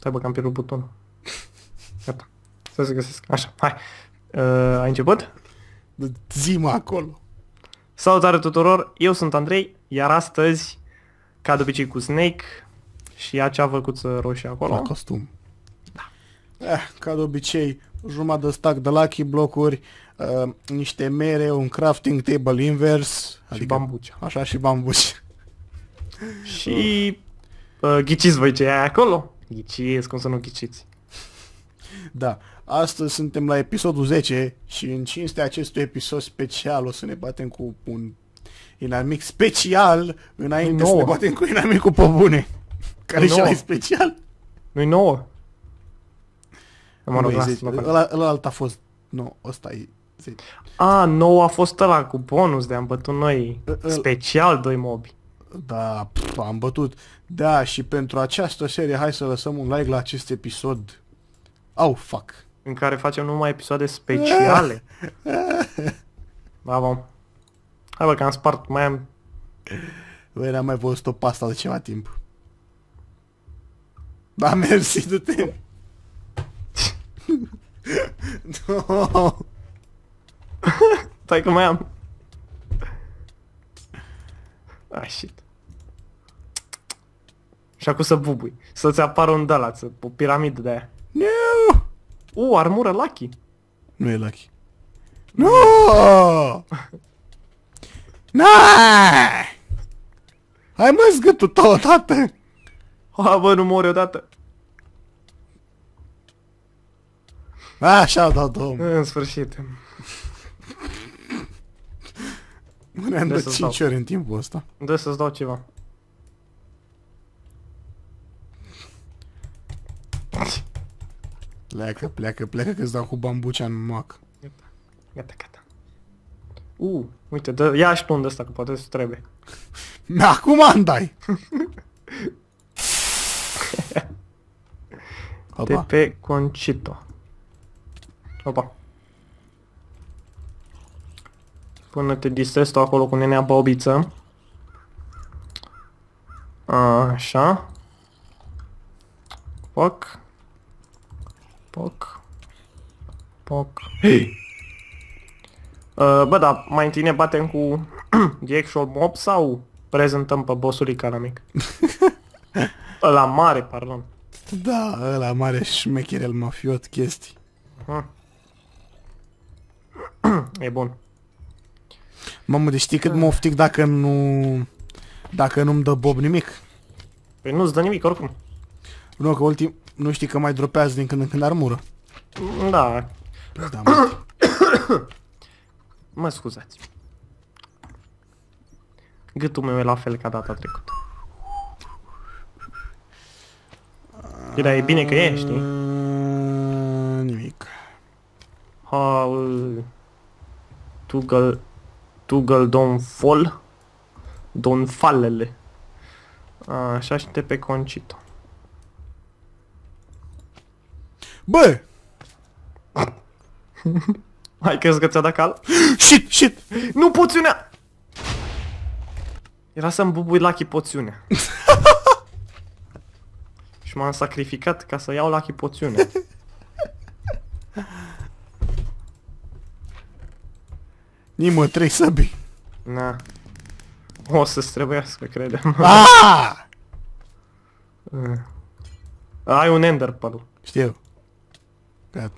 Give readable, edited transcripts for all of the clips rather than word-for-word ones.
Stai bă, că am pierdut butonul. Gata. Să se găsesc. Așa, hai. Ai început? Zi-mă acolo. Salutare tuturor, eu sunt Andrei, iar astăzi, ca de obicei cu Snake și acea văcuță roșie acolo. La costum. Da. Ca de obicei, jumătate de stack de Lucky blocuri, niște mere, un crafting table invers. Și bambuci. Așa, și bambuci. Și ghiciți voi ce e acolo? Ghiciți, cum să nu ghiciți. Da, astăzi suntem la episodul 10 și în cinstea acestui episod special o să ne batem cu un inamic special înainte să ne batem cu inamicul pe bune. Care și e special. Nu-i nouă. Mă rog, ăla a fost... Nu, ăsta e... A, nou a fost ăla cu bonus de am bătut noi. Special 2 mobi. Da, am bătut. Da, și pentru această serie hai să lăsăm un like la acest episod. Oh, fuck. În care facem numai episoade speciale. Da, bom. Hai bă, că am spart, mai am... Băi, n-am mai văzut o pasta de ceva timp. Da, mersi, du-te. No. Stai că mai am. Ah, shit. Și acum să bubui. Să-ți apară un de-ala, o piramidă de aia. No! Armură Lucky. Nu e Lucky. No! Nai! Hai mă zgâtul tău odată! Ha, bă, nu mori odată. Așa, da, domn. În sfârșit. Mă-ne-am de 5 ori în timpul ăsta. Dă să-ți dau ceva. Pleacă că-ți dau cu bambucea în moac. Gata. Uite, ia și tu unde ăsta, că poate să trebuie. Acum îmi dai! De pe Concito. Opa. Până te distrezi tu acolo cu nenea Bobiță. Așa. Poc. Hei! Bă, da, mai întâi ne batem cu the actual mob sau prezentăm pe bossul Icanamic? Ăla mare, pardon. Da, ăla mare șmecherel mafiot chestii. E bun. Mamă, deci știi cât mă oftic dacă nu-mi dă Bob nimic? Păi nu-ți dă nimic oricum. Nu, că nu știi că mai dropează din când în când armură. Da. Da, mă. Mă scuzați. Gâtul meu e la fel ca data trecută. Dar e bine că e, știi? Nimic. Ha, Tugăl Don Fol. Don Falele. Așa și te pe Concito. Bă! Hai crezi că ți-a dat cal? Shit! Nu, poțiunea! Era să-mi bubui Lucky poțiunea. Și m-am sacrificat ca să iau Lucky poțiunea. Nimă, 3 săbi. Na. O să-ți trebuiască, credem. Ai un Ender Pearl. Știu. Gata.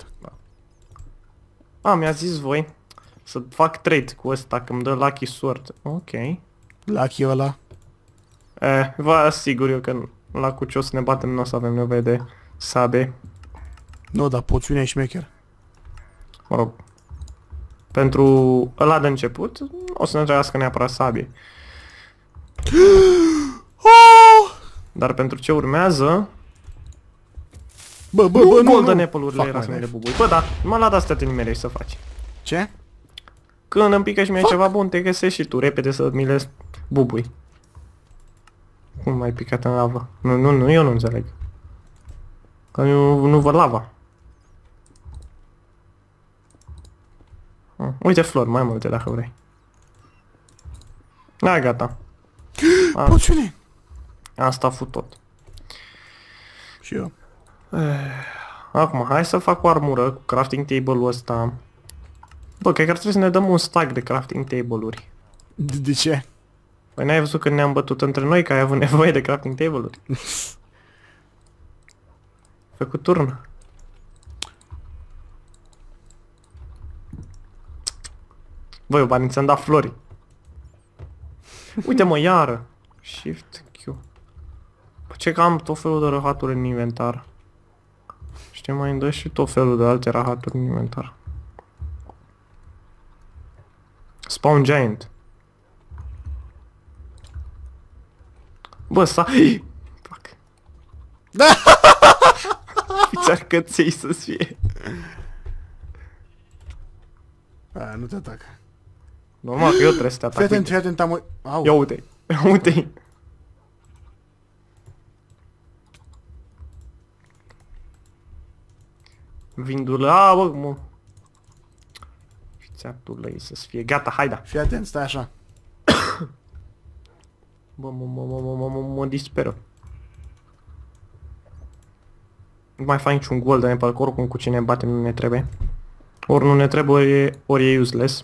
Mi-a zis voi să fac trade cu ăsta, că îmi dă Lucky Sword. Ok. Lucky ăla. Vă asigur eu că la cu ce o să ne batem nu o să avem nevoie de sabe. Nu, dar poțiunea e șmecher. Mă rog. Pentru ăla de început, o să ne trebuiască neapărat sabie. Dar pentru ce urmează... Bă, nu, Golden Apple-urile era să ne le bubui. Bă, da, mă la de-astea te nimerești să faci. Ce? Când îmi pică și mie ceva bun, te găsești și tu repede să mi le bubui. Cum ai picat în lava? Nu, eu nu înțeleg. Că nu văd lava. Uite flori, mai multe dacă vrei. Gata. Poțiune! Asta a fost tot. Și eu. Acum, hai să fac o armură cu crafting table-ul ăsta. Bă, cred că ar trebui să ne dăm un stack de crafting table-uri. De ce? Păi n-ai văzut când ne-am bătut între noi că ai avut nevoie de crafting table-uri? Făcut turn. Băi, eu bani ți-am dat flori. Uite mă, iară. Shift Q. Păi ce că am tot felul de rahaturi în inventar. Și mai îmi dă și tot felul de alte rahaturi în inventar. Spawn Giant. Bă, fuck. Fiți-ar căței să-ți fie. A, nu te atacă. Normal că eu trebuie să te atac. Fii atent, am... Au. Ia uite, uite-i. Vindul, bă, mă. Fițeatule să-ți fie. Gata, haida. Fii atent, stai așa. Bă, mă disperă. Nu mai fac niciun gol, dar ne parcă oricum cu cine batem nu ne trebuie. Ori nu ne trebuie, ori e useless.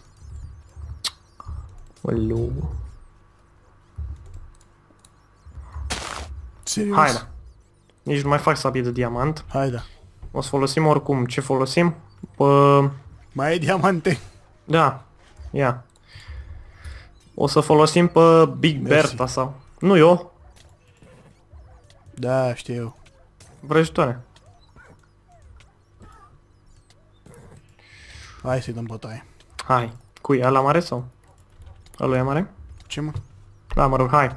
Olu. Serios? Haida. Nici nu mai fac sabie de diamant. Haida. O să folosim oricum. Ce folosim? Mai e diamante. Da. Ia. O să folosim pe Big Bertha sau... Nu eu. Da, știu eu. Vrăjitoare. Hai să-i dăm bătaie. Hai. Cui? Ăla mare sau? Ăla e mare? Ce mă? Da, mă rog, hai.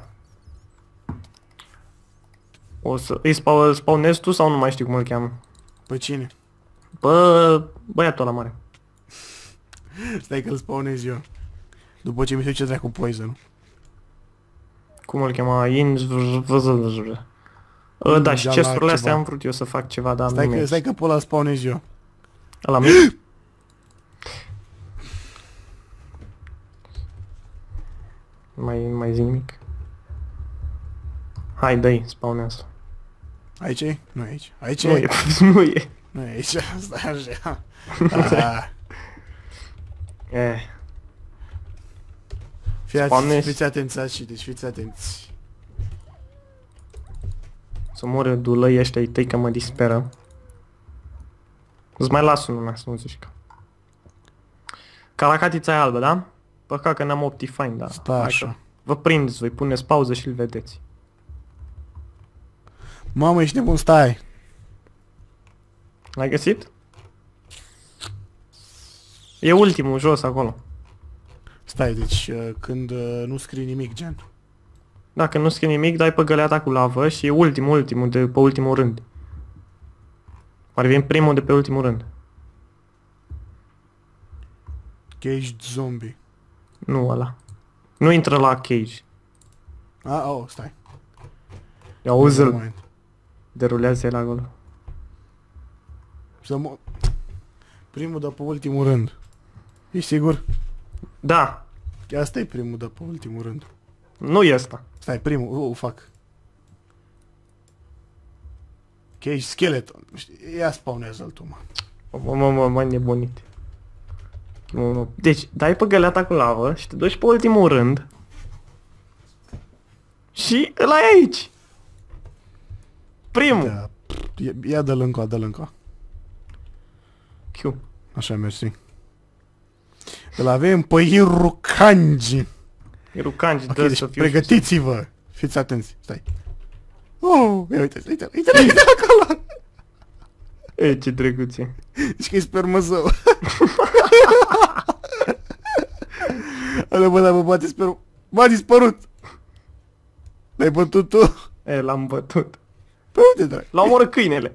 O să... Îi spawnezi tu sau nu mai știu cum îl cheamă? Pe cine? Bă... Băiatul ăla mare. Stai că îl spawnez eu. După ce mi se duce dracu poison. Cum îl chema? Da, și chesturile astea am vrut eu să fac ceva, dar nu merge. Stai că pe ăla spawnez eu. Ăla mic? Mai zi nimic. Hai, dă-i, spawnează. Aici e? Nu e aici. Aici Nu e, nu e. Nu e aici, stai așa. Fiți atenți și deci fiți atenți. Să moră dulăi ăștia ai tăi că mă disperă. Îți mai las unul, să nu zici că... Caracatița e albă, da? Păcat că n-am Optifine, da. Stai așa. Vă prindeți, voi puneți pauză și îl vedeți. Mamă, ești nebun, stai! L-ai găsit? E ultimul, jos, acolo. Stai, deci când nu scrii nimic, gen. Dacă nu scrie nimic, dai pe găleata cu lavă și e ultimul de pe ultimul rând. Ar veni primul de pe ultimul rând. Cage zombie. Nu ăla. Nu intră la cage. Stai. Ia auzi-l. Derulează el acolo. Primul de pe ultimul rând. Ești sigur? Da. Asta e primul de pe ultimul rând. Nu e ăsta. Stai, primul. Fac. Cage skeleton. Ia spawnează-l tu, mă. Mă nebunit. Deci, dai pe găleata cu lavă și te duci pe ultimul rând. Și ăla e aici. Primul. Da. Ia dă-l încă. Q. Așa, mersi. Îl avem pe Irukanji. Irukanji, okay, deci pregătiți-vă. Fiți atenți, stai. Uite acolo. E, ce drăguțe. Deci că-i spermăzău. Ale, bă, dar bă, m-a dispărut. L-ai bătut tu? E, l-am bătut. Pe unde, drag? L-a omorât câinele.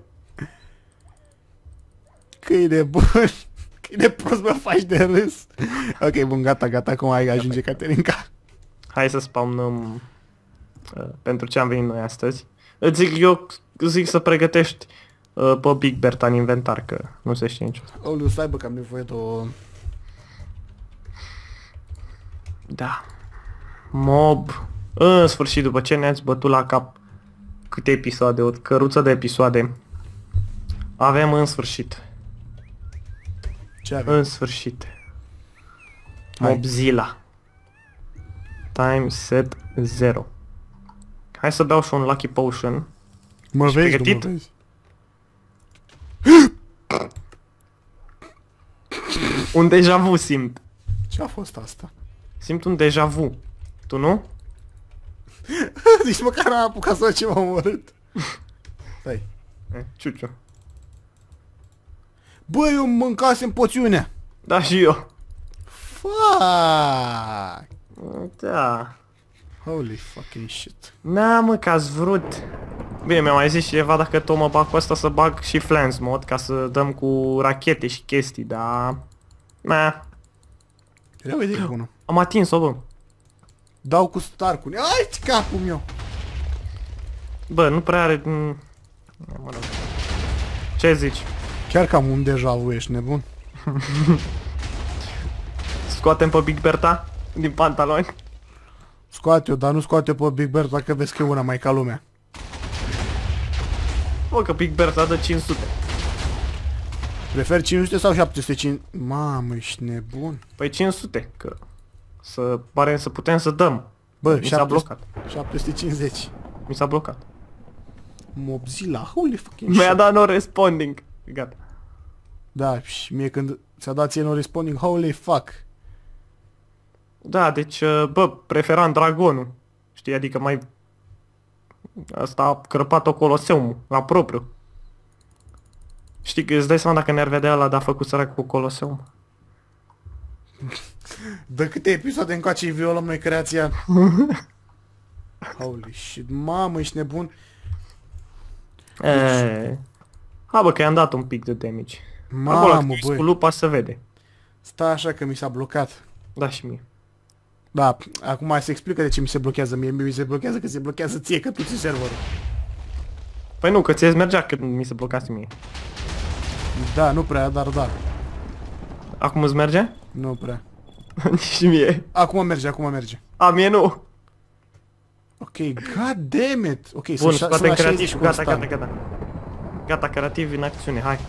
Câine bun. Câine prost, mă faci de râs. Ok, bun, gata, acum ajunge Caterinca. Hai să spawnăm pentru ce am venit noi astăzi. Eu zic să pregătești pe Big Bertha în inventar, că nu se știe niciodată. Oliu, stai bă, că am nevoie de o... Da. Mob. În sfârșit, după ce ne-ați bătut la cap câte episoade, o căruță de episoade. Avem în sfârșit. Ce avem? În sfârșit. Hai. Mobzilla. Time set 0. Hai să beau și un Lucky Potion. Mă Ești vezi, pregătit? nu mă vezi? Un deja vu simt. Ce a fost asta? Simt un deja vu. Tu nu? Nici măcar n-am apucat să văd ce m-a omorât. Stai. Ciuciu. Bă, eu mâncasem poțiunea. Da, și eu. Fuck. Da. Holy fucking shit. Na, mă, că ați vrut. Bine, mi-a mai zis cineva dacă tot mă bag cu asta să bag și Flans mod ca să dăm cu rachete și chestii, dar... Na, Era o idee bună. am atins-o, bă. Dau cu Stark-ul. Ai, capul meu. Bă, nu prea are... Mă rog. Ce zici? Chiar că am un deja vu, ești nebun? Scoatem pe Big Berta din pantaloni? Scoate-o, dar nu scoate pe Big Bird dacă vezi că e una mai ca lumea. Bă, că Big Berta dă 500. Prefer 500 sau 750? Mamă, ești nebun. Păi 500, că... Să pare să putem să dăm. Bă, Mi s-a blocat. 750. Mi s-a blocat. Mobzilla, holy fucking Mi-a shit. dat no responding. Gata. Da, și mie când ți-a dat ție no responding, holy fuck. Da, deci, bă, preferam Dragonul. Știi, adică mai... Asta a crăpat-o Coloseum, la propriu. Știi că îți dai seama dacă ne-ar vedea ăla, dar a făcut sărac cu Coloseum. De câte episoade încoace îi violăm noi creația? Holy shit, mamă, ești nebun. Ha, bă, că i-am dat un pic de damage. Acolo, Mamă, când ești cu băi. lupa se vede. Stai așa că mi s-a blocat. Da, și mie. Da, acum se explică de ce mi se blochează mie. Mi se blochează că se blochează ție, că tu ți serverul. Păi nu, că ți-e mergea când mi se blocase mie. Da, nu prea, dar da. Acum îți merge? Nu prea. Nici mie. Acum merge, acum merge. A, mie nu. Ok, god damn it. Ok, Bun, sunt scoatem la 60 creativ. Gata, constant. gata, gata. Gata, creativ în acțiune, hai.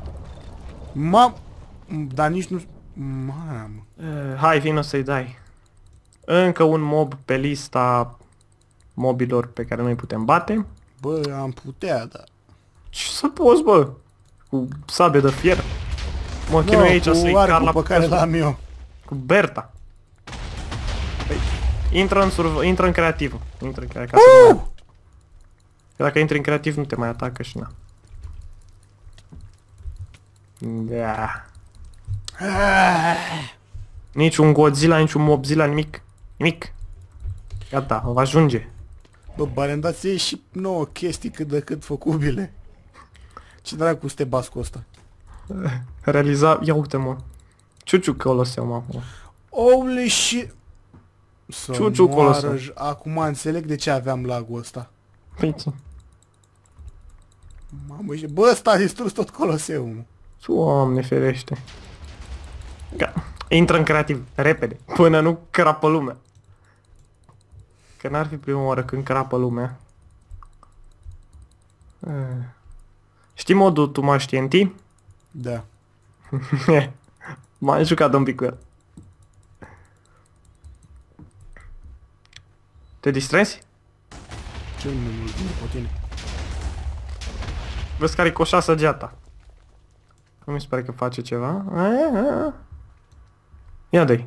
Dar nici nu... Mamă. Hai, vino să-i dai. Încă un mob pe lista mobilor pe care noi putem bate. Bă, am putea, da. Ce să poți, bă? Cu sabie de fier. Mă chinui aici să-i car la pe care l-am eu. cu Berta. Păi, intră în creativ. Intră în creativ. Ca să nu mai... Că dacă intri în creativ nu te mai atacă și na. Da. Nici un Godzilla, nici un Mobzilla, nimic. Nimic. Gata, va ajunge. Bă, barendați și 9 chestii cât de cât făcubile. Ce dracu să te bas cu ăsta? Realiza... Ia uite-mă. Ciuciu Coloseum acum. Holy shit! Ciuciu Coloseum. Acum înțeleg de ce aveam lag-ul ăsta. Păi ce? Mamă, bă, ăsta a distrus tot Coloseumul. Doamne ferește. Intră în creativ, repede, până nu crapă lumea. Că n-ar fi prima oară când crapă lumea. Știi modul tu mă TNT? Da. M-am jucat un pic cu el. Te distrezi? Ce nu mult pe tine? Vezi care-i coșa săgeata. Nu mi se pare că face ceva. Ia dă-i.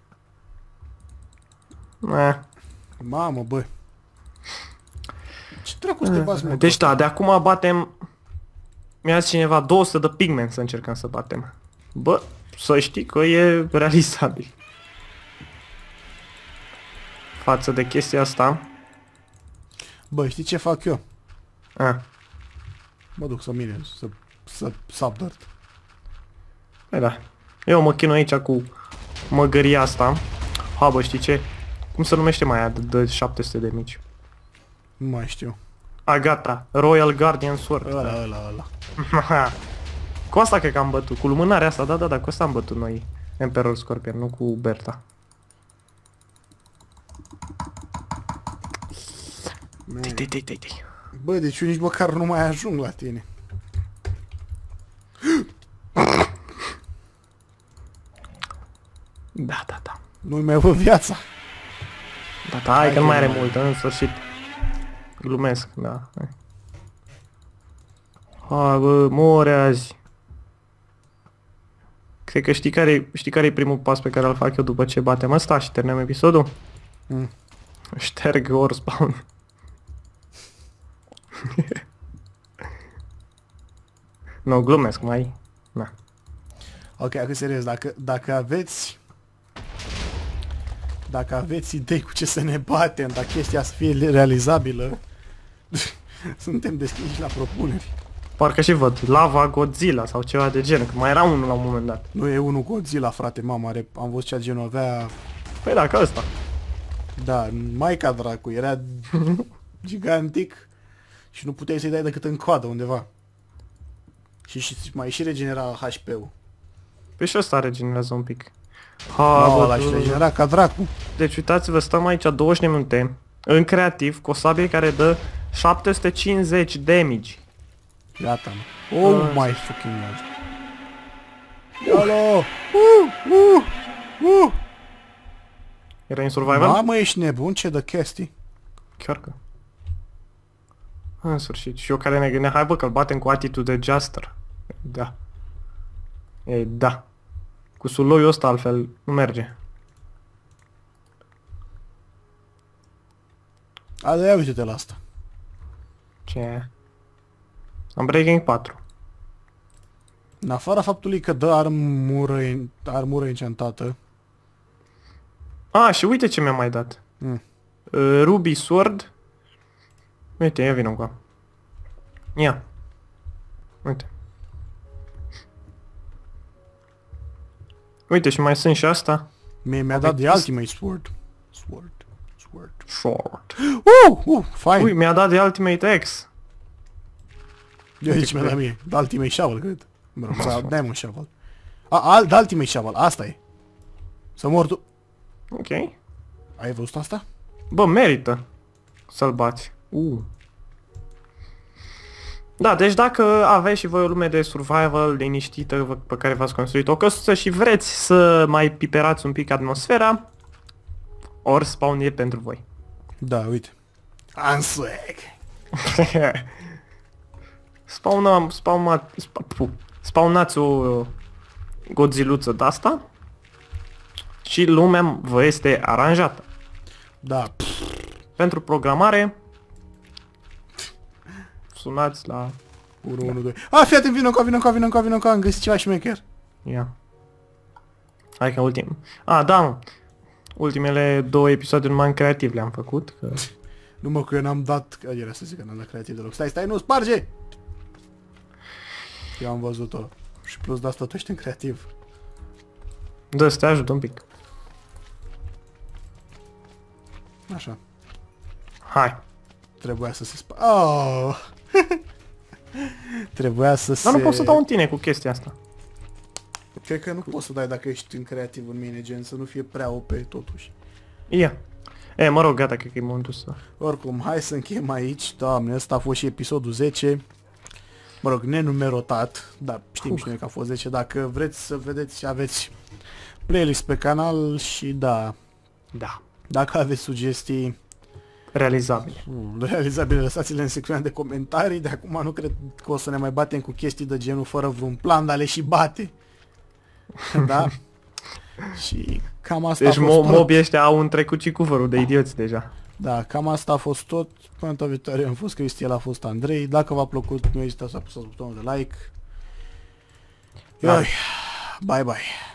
Mamă, bă. Ce dracu să te bați, mă? Deci da, de acum batem... Mi-a zis cineva 200 de pigmen să încercăm să batem. Bă, să știi că e realizabil. Față de chestia asta. Bă, știi ce fac eu? A. Mă duc să mine, să sap dirt. Păi da. Eu mă chinui aici cu măgăria asta. Ha, bă, știi ce? Cum se numește mai aia de 700 de mici? Nu mai știu. A, gata. Royal Guardian Sword. Ăla. Cu asta cred că am bătut. Cu lumânarea asta, da, cu asta am bătut noi. Emperor Scorpion, nu cu Berta. Dei. Bă, deci eu nici măcar nu mai ajung la tine. Da, da, da. Nu-i mai văd viața. Da, da, hai că nu mai are mult, în sfârșit. Glumesc, da. Hai, bă, mori azi. Cred că știi care e primul pas pe care îl fac eu după ce batem ăsta și terminăm episodul? Șterg ori spawn. Nu, glumesc, mai. Na. Ok, acum serios, dacă aveți idei cu ce să ne batem, dacă chestia să fie realizabilă, suntem deschiși la propuneri. Parcă și văd, Lava Godzilla sau ceva de gen, că mai era unul la un moment dat. Nu e unul Godzilla, frate, mama, am văzut cea genul avea... Păi da, ca ăsta. Da, mai ca dracu, era gigantic și nu puteai să-i dai decât în coadă undeva. Și mai și regenera HP-ul. Păi și ăsta regenerează un pic. Ha, ăla și regenera ca dracu. Deci uitați-vă, stăm aici 20 de minute în creativ cu o sabie care dă 750 damage. Iată, mă. Oh my fucking god. Alo! Era în survival? Mamă, ești nebun? Ce de chestii? Chiar că. În sfârșit. Și eu care ne gândeam, hai bă că-l batem cu attitude adjuster. Da. Ei, da. Cu suloiul ăsta altfel nu merge. A, ia uite-te la asta. Ce? Am Breaking 4. În afara faptului că dă armură enchantată. A, și uite ce mi-a mai dat. Ruby Sword. Uite, ia vină încoa. Ia. Uite. Uite, și mai sunt și asta. Mi-a dat de Ultimate Sword. Sword. Fine. Ui, mi-a dat de Ultimate X. Eu zici mi-a dat mie. De Ultimate Shovel, cred. Mă rog, sau Diamond Shovel. De Ultimate Shovel, asta e. Să mor tu. Ok. Ai văzut asta? Bă, merită să-l bați. Da, deci dacă aveți și voi o lume de survival liniștită pe care v-ați construit o căsuță și vreți să mai piperați un pic atmosfera, ori spawn e pentru voi. Da, uite. Unswag. Spawnați o godziluță de-asta și lumea vă este aranjată. Da. Pentru programare sunați la 112. Fii atent, vină încoa, am găsit ceva șmecher. Ia. Hai că ultim. Da, mă. Ultimele 2 episoade numai în creativ le-am făcut. Că... Nu mă, că eu n-am dat... Era să zic că n-am dat creativ deloc. Stai, nu sparge! Eu am văzut-o. Și plus de asta tu ești în creativ. Da, să te ajut un pic. Așa. Hai. Trebuia să se Trebuia să se... Dar nu pot să dau în tine cu chestia asta. Cred că nu poți să dai dacă ești în creativ în mine, gen, să nu fie prea OP totuși. Ia. Mă rog, gata, cred că e momentul ăsta. Oricum, hai să încheiem aici. Doamne, ăsta a fost și episodul 10. Mă rog, nenumerotat, dar știm și noi că a fost 10. Dacă vreți să vedeți, aveți playlist pe canal și da. Da. Dacă aveți sugestii realizabile, lăsați-le în secțiunea de comentarii. De acum nu cred că o să ne mai batem cu chestii de genul fără vreun plan, dar le și bate. Da? Și cam asta deci a fost tot. mobii ăștia au un trecut și cuvărul de idioți deja. Da, cam asta a fost tot. Până data viitoare am fost Cristian, a fost Andrei. Dacă v-a plăcut, nu ezitați să apăsați butonul de like. Bye bye.